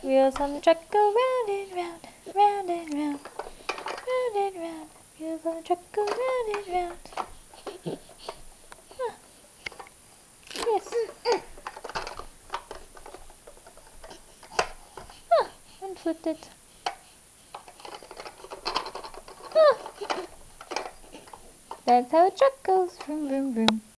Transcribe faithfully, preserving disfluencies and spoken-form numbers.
Wheels on the truck go round and round, round and round, round and round. Wheels on the truck go round and round. Ah. Yes. Ah, and flipped it. Ah. That's how a truck goes. Vroom, vroom, vroom.